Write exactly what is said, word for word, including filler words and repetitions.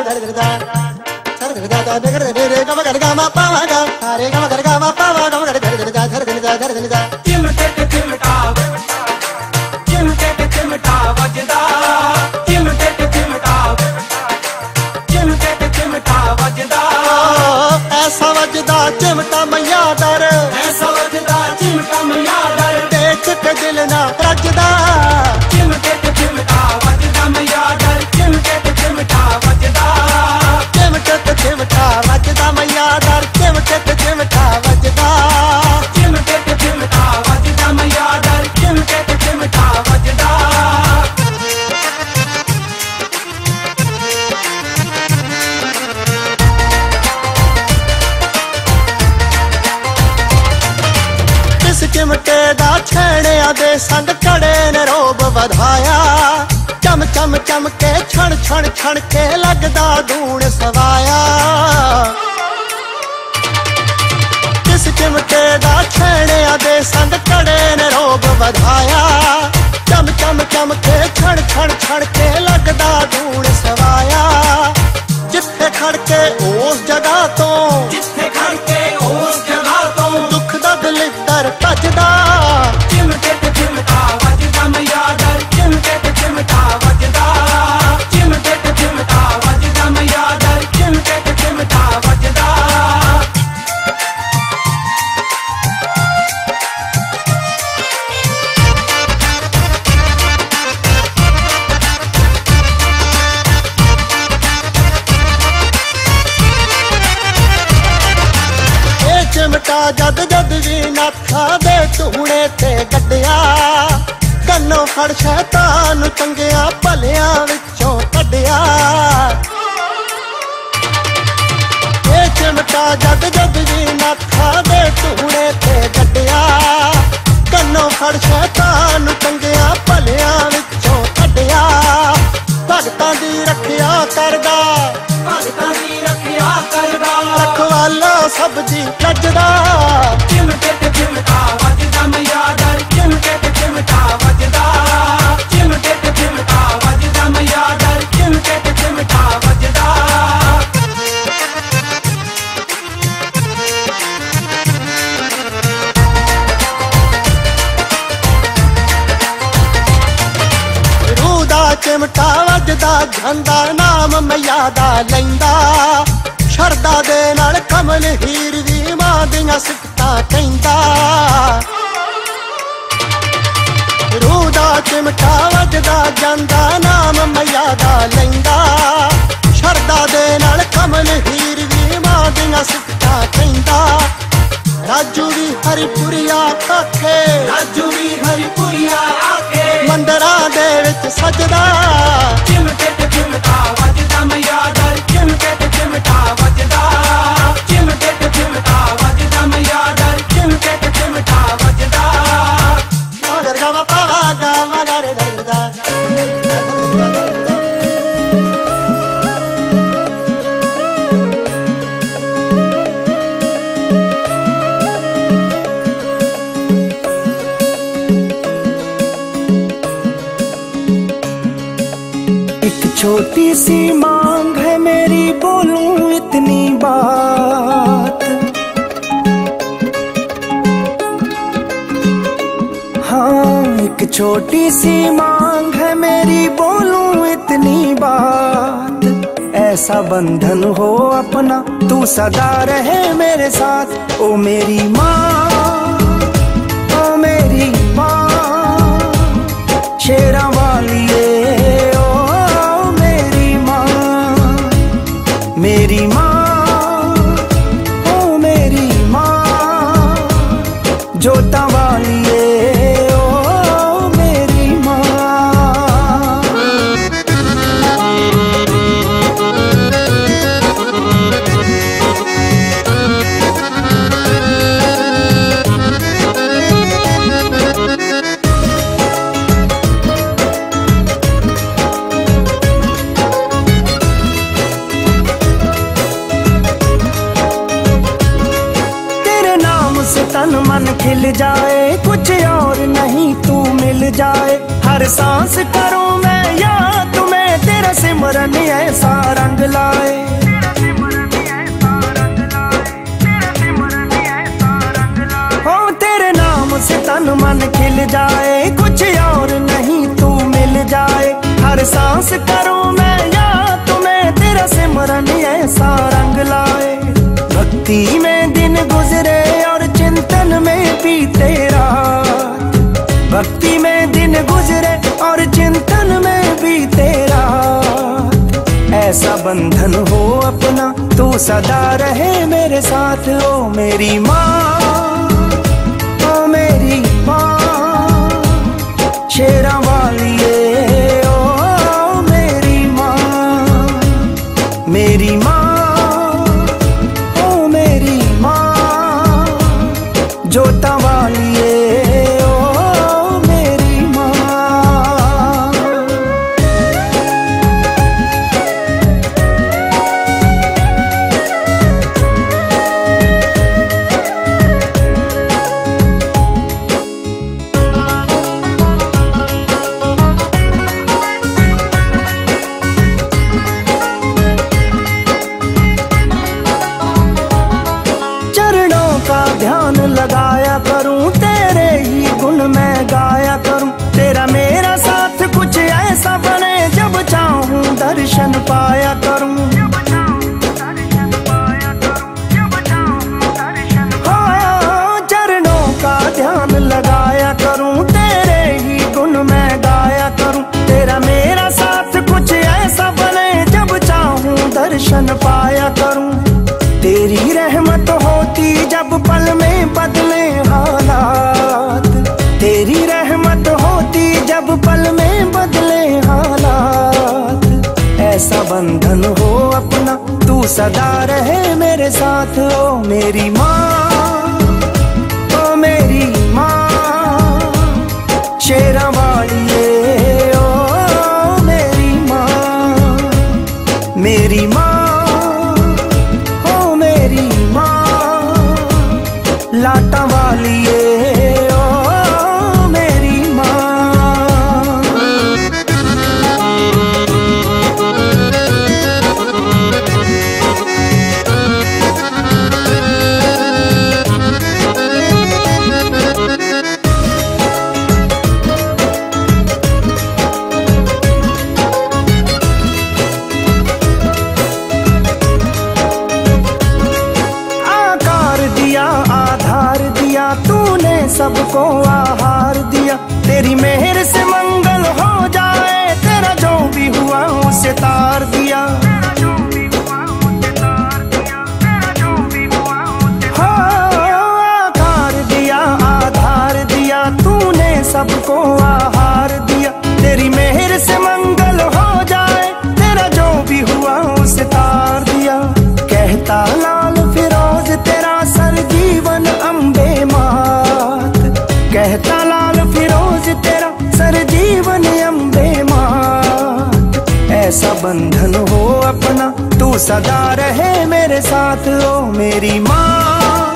धर धर दा धर धर दा दा धर धर रे गम गर गा मा पा मा गा रे गम गर गा मा पा मा गम गर धर धर दा धर धर दा धर धर दा चिमटे ते चिमटा चिमटे ते चिमटा वजदा चिमटे ते चिमटा चिमटे ते चिमटा वजदा ऐसा वजदा चिमटा मैया दर ऐसा वजदा चिमटा मैया दर देख के दिल ना रजदा चिमटे ते चिमटा वजदा मैया दर चिमटे ते चिमटा वजदा चिमटे ते चिमटा वजदा मैया दर चिमटे ते चिमटा वजदा चिमटे ते चिमटा वजदा मैया दर चिमटे ते चिमटा वजदा चिमटे दा छेड़िया दे संग कड़े ने रोब वधाया चम चम चम के छण छण छण के लगदा धूण सवाया किस चिमटे दा छेड़िया दे संग कड़े ने रोब वधाया चम चम चम के छण छण छण के लगदा धूण सवाया जिथे खड़के उस जगह तो जिथे खड़के उस जगह तो दुख दा दलिद्दर भजदा चिमटे ते चिमटा वजदा मैया दर चिमटे ते चिमटा वजदा चिमटे ते चिमटा वजदा मैया दर चिमटे ते चिमटा वजदा चिमटा जद जद भी नाथा दे धूणे ते गड्डिया कन्नों फड़ शैतान चंगिया भलिया विचों कड्डिया ये चिमटा जद जद भी नाथा दे धूणे ते गड्डिया कन्नों फड़ शैतान चंगिया भलिया विचों कड्डिया भगतां दी रखिया करदा भगतां दी रखिया करदा रखवाला सब दी लजदा चिमटे ते चिमटा वजदा मैया दर चिमटे ते चिमटा वजदा चिमटे ते चिमटा वजदा मैया दर चिमटे ते चिमटा वजदा रूदा चिमटा वजदा झंडा नाम मैया दा लैंदा शरदा दे नाल कमल हीर दी मां दियां सिफतां कहंदा रूह दा चिमटा वजदा जांदा नाम मैया दा लैंदा शरदा दे नाल कमल हीर दी मां दियां सिफतां कहंदा राजू दी हरिपुरिया आखे राजू दी हरिपुरिया आखे मंदरां दे विच सजदा चिमटे ते चिमटा वजदा मैया दर चिमटे ते चिमटा वजदा चिमटे ते चिमटा वजदा मैया दर चिमटे ते चिमटा वजदा मगर गा मा पा मा गा मा गा रे धर दा छोटी सी मांग है मेरी बोलूं इतनी बात हाँ एक छोटी सी मांग है मेरी बोलूं इतनी बात ऐसा बंधन हो अपना तू सदा रहे मेरे साथ ओ मेरी माँ ओ मेरी माँ शेरा वाली मेरी माँ ओ मेरी माँ जोता वाली ओ मेरी माँ तन मन खिल जाए कुछ और नहीं तू मिल जाए हर सांस करूं मैं याद तुम्हें तेरा तेरा सिमरन ऐसा रंग लाए। हो तेरे नाम से तन मन खिल जाए, कुछ और नहीं तू मिल जाए। हर सांस करूं मैं याद तुम्हें, तेरा सिमरन ऐसा रंग लाए। भक्ति में दिन गुजरे और चिंतन में बीते रात, भक्ति में दिन गुजरे और चिंतन में बीते रात। ऐसा बंधन हो अपना तू सदा रहे मेरे साथ। ओ मेरी माँ, ओ मेरी माँ शेरा वालिए, ओ मेरी माँ, मेरी माँ, ओ मेरी माँ जोता वालिए, ओ मेरी माँ। ध्यान लगाया करूं, तेरे ही गुण मैं गाया करूं। तेरा मेरा साथ कुछ ऐसा बने, जब चाहूं दर्शन पाया करूं। हाँ, चरणों का ध्यान लगाया करूं, तेरे ही गुण मैं गाया करूं। तेरा मेरा साथ कुछ ऐसा बने, जब चाहूं दर्शन पाया करूं। तेरी रहमत होती जब पल में बदले हालात, तेरी रहमत होती जब पल में बदले हालात। ऐसा बंधन हो अपना तू सदा रहे मेरे साथ। ओ मेरी माँ, ओ मेरी माँ शेरा वालिए, ओ मेरी माँ, मेरी माँ, लाटा वालिए, ओ मेरी माँ। तूने सबको आहार दिया, तेरी मेहर से मंगल हो जाए। तेरा जो भी हुआ उसे तार दिया, आकार दिया आधार दिया। तूने सबको आहार दिया, तेरी मेहर से मंगल हो जाए। तेरा जो भी हुआ उसे तार दिया। कहता लाल फिरोज तेरा सर जीवन अम्बे मात, कहता लाल फिरोज तेरा सर जीवन अम्बे मात। ऐसा बंधन हो अपना तू सदा रहे मेरे साथ। ओ मेरी माँ,